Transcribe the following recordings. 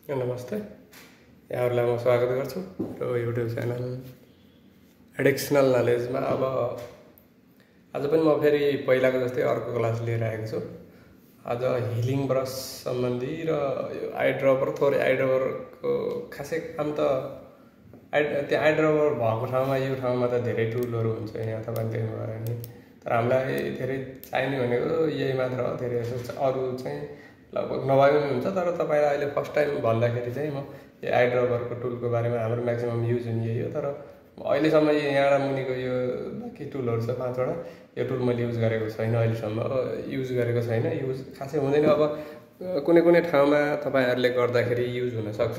नमस्ते, यहाँहरूलाई म स्वागत गर्छु र युट्युब च्यानल एडिक्सनल नलेजमा। अब आज पनि म फेरि पहिलाको जस्तै अर्को क्लास लिएर आएको छु। आज हिलिङ ब्रस सम्बन्धी र यो आई ड्रपर, थोरै आई ड्रपरको खासै काम त त्यो आई ड्रपर भएको ठाउँमा यो ठाउँमा त धेरै टुलहरू हुन्छ, यहाँ तपाईँले देख्नुभयो नि। तर हामीलाई धेरै चाहिने भनेको यही मात्र हो, धेरै अरू चाहिँ लगभग नभए पनि हुन्छ। तर तपाईँलाई अहिले फर्स्ट टाइम भन्दाखेरि चाहिँ म यो आई ड्रपरको टुलको बारेमा हाम्रो म्याक्सिमम युज हुने यही हो। तर अहिलेसम्म यहाँबाट मुनिको यो बाँकी टुलहरू छ 5वटा, यो टुल मैले युज गरेको छैन, अहिलेसम्म युज गरेको छैन, युज खासै हुँदैन। अब कुनै कुनै ठाउँमा तपाईँहरूले गर्दाखेरि युज हुनसक्छ,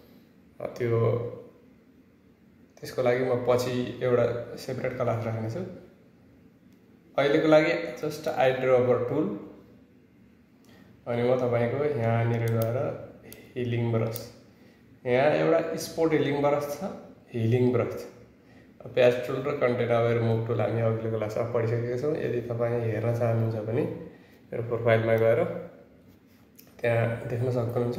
त्यसको लागि म पछि एउटा सेपरेट क्लास राख्नेछु। अहिलेको लागि जस्ट आई ड्रपर टुल। अनि म तपाईँको यहाँनिर गएर हिलिङ ब्रस, यहाँ एउटा स्पोर्ट हिलिङ ब्रस छ, हिलिङ ब्रस छ, प्याच टुल र कन्टेनर रिमुभ टुल हामी अघिल्लो क्लासमा पढिसकेका छौँ। यदि तपाईँ हेर्न चाहनुहुन्छ भने मेरो प्रोफाइलमा गएर त्यहाँ देख्न सक्नुहुन्छ।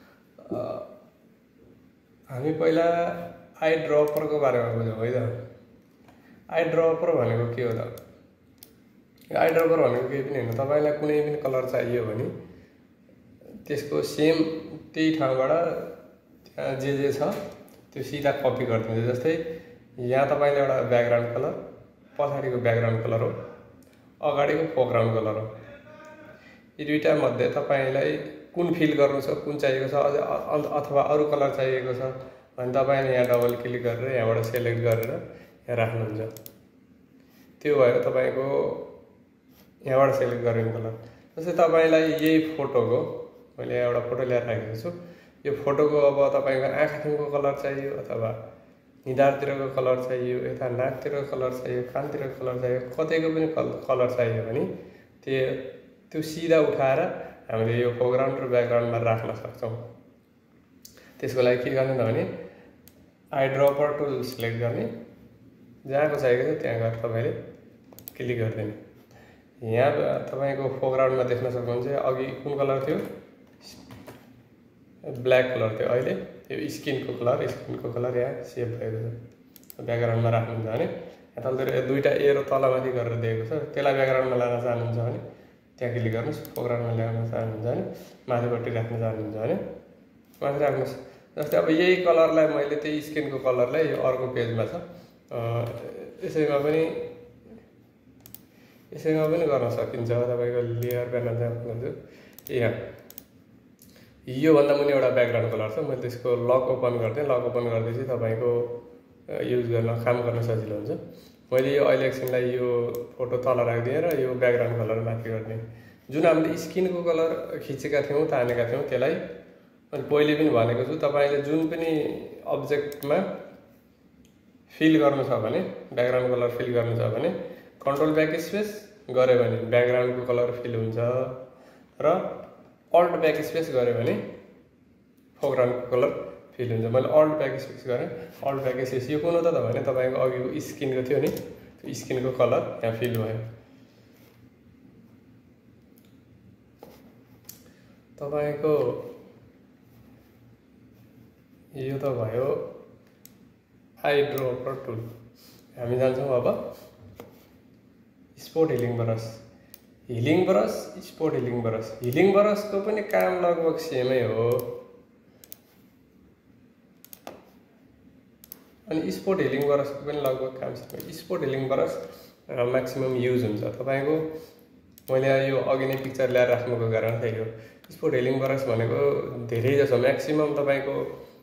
हामी पहिला आई ड्रपरको बारेमा बुझौँ है त। आई ड्रपर भनेको के हो त? आई ड्रपर भनेको केही पनि होइन, तपाईँलाई कुनै पनि कलर चाहियो भने त्यसको सेम त्यही ठाउँबाट त्यहाँ जे छ त्यो सिधा कपी गरिदिन्छ। जस्तै यहाँ तपाईँले एउटा ब्याकग्राउन्ड कलर, पछाडिको ब्याकग्राउन्ड कलर हो, अगाडिको फोरग्राउन्ड कलर हो। यी दुईटा मध्ये तपाईँलाई कुन फिल गर्नु छ, कुन चाहिएको छ, अथवा अरू कलर चाहिएको छ भने तपाईँले यहाँ डबल क्लिक गरेर यहाँबाट सेलेक्ट गरेर यहाँ राख्नुहुन्छ। त्यो भयो तपाईँको यहाँबाट सेलेक्ट गरेको कलर। जस्तै तपाईँलाई यही फोटोको, मैले एउटा फोटो ल्याएर राखेको छु, यो फोटोको अब तपाईँको आँखाको कलर चाहियो, अथवा निधारतिरको कलर चाहियो, यता नाकतिरको कलर चाहियो, कानतिरको कलर चाहियो, कतैको पनि कलर चाहियो भने त्यो सिधा उठाएर हामीले यो फोरग्राउन्ड र ब्याकग्राउन्डमा राख्न सक्छौँ। त्यसको लागि के गर्ने त भने आई ड्रपर टुल सिलेक्ट गर्ने, जहाँको चाहिएको छ त्यहाँ गएर तपाईँले क्लिक गरिदिने। यहाँ तपाईँको फोरग्राउन्डमा देख्न सक्नुहुन्छ अघि कुन कलर थियो, ब्ल्याक कलर थियो, अहिले यो स्किनको कलर यहाँ सेभ भएको छ। ब्याकग्राउन्डमा राख्नुहुन्छ भने यहाँ तलतिर दुईवटा एरो तलमाथि गरेर दिएको छ, त्यसलाई ब्याकग्राउन्डमा लान चाहनुहुन्छ भने त्यहाँ क्लिक गर्नुहोस्। फोरग्राउन्डमा ल्याउन चाहनुहुन्छ भने माथिपट्टि राख्न चाहनुहुन्छ भने माथि राख्नुहोस्। जस्तै अब यही कलरलाई मैले त्यही स्किनको कलरलाई यो अर्को पेजमा छ, यसैमा पनि गर्न सकिन्छ। तपाईँको लेयर गर्न चाहन्छु, यहाँ योभन्दा मुनि एउटा ब्याकग्राउन्ड कलर छ, मैले त्यसको लक ओपन गरिदिएँ। लक ओपन गरिदिएपछि तपाईँको युज गर्न, काम गर्न सजिलो हुन्छ। मैले यो अहिले एकछिनलाई यो फोटो तल राखिदिएँ र यो ब्याकग्राउन्ड कलर माथि गरिदिएँ। जुन हामीले स्किनको कलर खिचेका थियौँ, तानेका थियौँ, त्यसलाई मैले पहिले पनि भनेको छु, तपाईँले जुन पनि अब्जेक्टमा फिल गर्नु छ भने, ब्याकग्राउन्ड कलर फिल गर्नु छ भने कन्ट्रोल ब्याक स्पेस गऱ्यो भने ब्याकग्राउन्डको कलर फिल हुन्छ, र अल्ट ब्याक स्पेस गऱ्यो भने फोरग्राउन्डको कलर फिल हुन्छ। मैले अल्ट ब्याक स्पेस गरेँ, अल्ट ब्याक स्पेस यो कुन हो त भने तपाईँको अघिको स्किनको थियो नि, त्यो स्किनको कलर यहाँ फिल भयो। तपाईँको यो त भयो आई ड्रपर टुल। हामी जान्छौँ अब spot healing brush. Healing brush, spot healing brush. Healing ब्रसको पनि काम लगभग सेमै हो, अनि स्पोर्ट हिलिङ ब्रसको पनि लगभग काम सेमै। Spot healing brush maximum use हुन्छ तपाईँको। मैले यो अघि नै पिक्चर ल्याएर राख्नुको कारण त्यही हो। स्पोर्ट हिलिङ ब्रस भनेको धेरै जसो म्याक्सिमम तपाईँको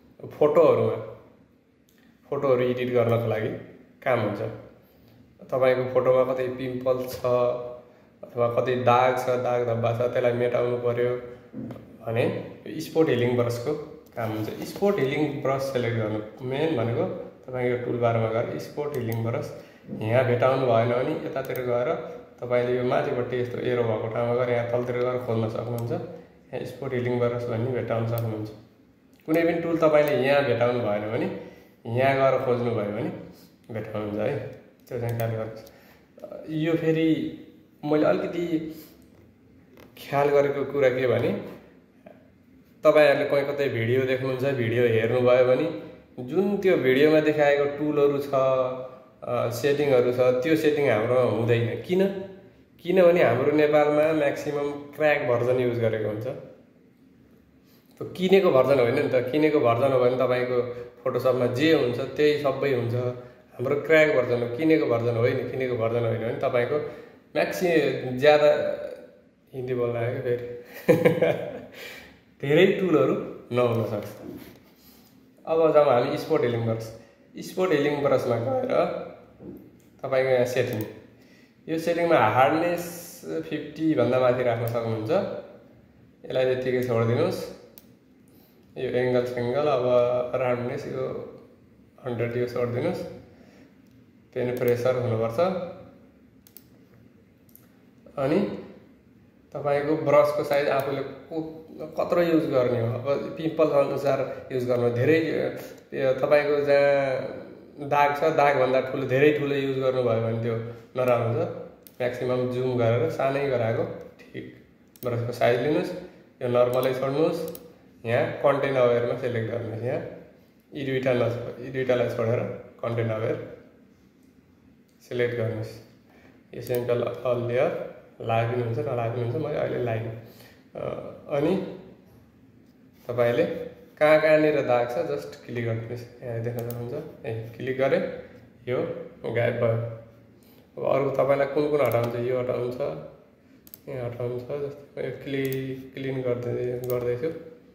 फोटोहरू एडिट गर्नको लागि काम हुन्छ। तपाईँको फोटोमा कतै पिम्पल छ अथवा कतै दाग छ, दाग धब्बा छ, त्यसलाई मेटाउनु पर्यो भने स्पोर्ट हिलिङ ब्रसको काम हुन्छ। स्पोर्ट हिलिङ ब्रस सेलेक्ट गर्नु, मेन भनेको तपाईँको टुलबारमा गएर स्पोर्ट हिलिङ ब्रस यहाँ भेटाउनु भएन भने यतातिर गएर तपाईँले यो माथिपट्टि यस्तो एरो भएको ठाउँमा गएर यहाँ तलतिर गएर खोल्न सक्नुहुन्छ। यहाँ स्पोर्ट हिलिङ ब्रस भन्ने भेटाउन सक्नुहुन्छ। कुनै पनि टुल तपाईँले यहाँ भेटाउनु भएन भने यहाँ गएर खोज्नु भयो भने भेटाउनुहुन्छ है, त्यो चाहिँ ख्याल गर्नुहोस्। यो फेरि मैले अलिकति ख्याल गरेको कुरा के भने तपाईहरुले कहीँ कतै भिडियो देख्नुहुन्छ, भिडियो हेर्नुभयो भने जुन त्यो भिडियोमा देखाएको टुलहरु छ, सेटिङहरु छ, त्यो सेटिङ हाम्रो हुँदैन। किनभने हाम्रो नेपालमा म्याक्सिमम क्र्याक भर्जन युज गरेको हुन्छ। त्यो किनेको भर्जन होइन नि त। किनेको भर्जन हो भने तपाईको फोटोसपमा जे हुन्छ त्यही सबै हुन्छ। हाम्रो क्र्याक भर्जन हो, किनेको भर्जन होइन। किनेको भर्जन होइन भने तपाईको ज्यादा हिन्दी बोल्न आयो कि फेरि धेरै टुलहरु नहुन सक्छ। अब जाउँ हामी spot healing brush. Spot healing ब्रसमा गएर तपाईको यहाँ सेटिङ, यो सेटिङमा हार्डनेस 50 भन्दा माथि राख्न सक्नुहुन्छ। यसलाई त्यतिकै छोडिदिनुस्। यो एंगल सिंगल, अब राउन्डनेस यो 100 यो छोडिदिनुस्। पेन प्रेसर हुनुपर्छ। अनि तपाईको ब्रसको साइज आफूले कत्रो युज गर्ने हो। अब पिम्पल अनुसार युज गर्नु। धेरै तपाईको जहाँ दाग छ, दाग भन्दा ठुलो, धेरै ठुलो युज गर्नुभयो भने त्यो नराम्रो हुन्छ। म्याक्सिमम जुम गरेर सानै गराएको ठीक। ब्रसको साइज लिनुस्। यो नर्मलै छोड्नुस्। यहाँ कन्टेन्ट अवेयरमा सिलेक्ट गर्नुस्। यहाँ यी दुईटालाई छोडेर कन्टेन्ट अवेयर सिलेक्ट गर्नुस्। यो सेन्ट्रल अल लेयर लाग्नुहुन्छ नलाग्नुहुन्छ, मैले अहिले लाग्यो। अनि तपाईले कहाँनिर दाग छ जस्ट क्लिक गर्नुस्। यहाँ देख्न सक्नुहुन्छ। क्लिक गरे यो गायब भयो। अब अरु तपाईलाई कुन हटाउनु छ, यो हटाउनु छ, यहाँ हटाउनु छ। जस्तै यो क्लिन गर्दैछु।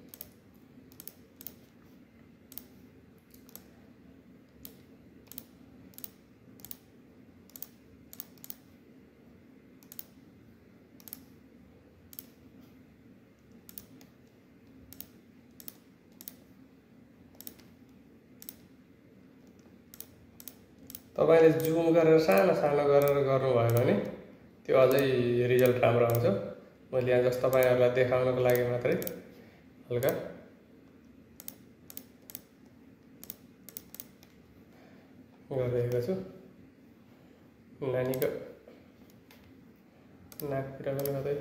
तपाईले जुम गरेर सानो गरेर गर्नुभयो भने त्यो अझै रिजल्ट राम्रो आउँछ। मैले यहाँ जस्तो तपाईहरुलाई देखाउनको लागि मात्रै हल्का गरिरहेको छु। नानीको नाकतिर पनि गर्दै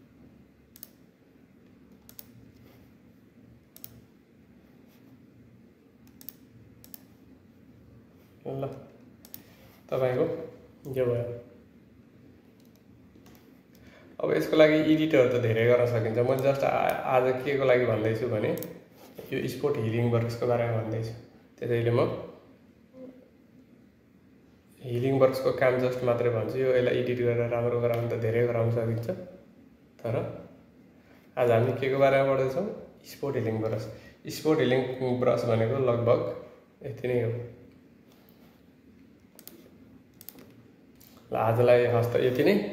ल तपाईको यो भयो। अब यसको लागि एडिटहरु त धेरै गर्न सकिन्छ। मैले जस्ट आज के को लागि भन्दैछु भने यो स्पोर्ट हिलिङ ब्रसको बारेमा भन्दैछु। त्यसैले म हिलिङ ब्रसको काम जस्ट मात्रै भन्छु। यो यसलाई एडिट गरेर राम्रो गराउन त धेरै गराउन सकिन्छ। तर आज हामी के को बारेमा पढ्दैछौँ? Spot healing brush. Spot healing brush भनेको लगभग यति नै हो। ल आजलाई हस्त यति नै।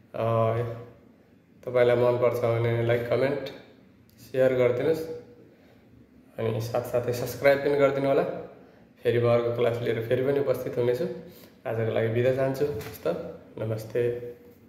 तपाईलाई मन पर्छ भने लाइक, कमेन्ट, शेयर गरिदिनुस्। अनि साथसाथै सब्स्क्राइब पनि गरिदिनु होला। फेरि म अर्को क्लास लिएर फेरि पनि उपस्थित हुनेछु। आजको लागि बिदा चाहन्छु। नमस्ते।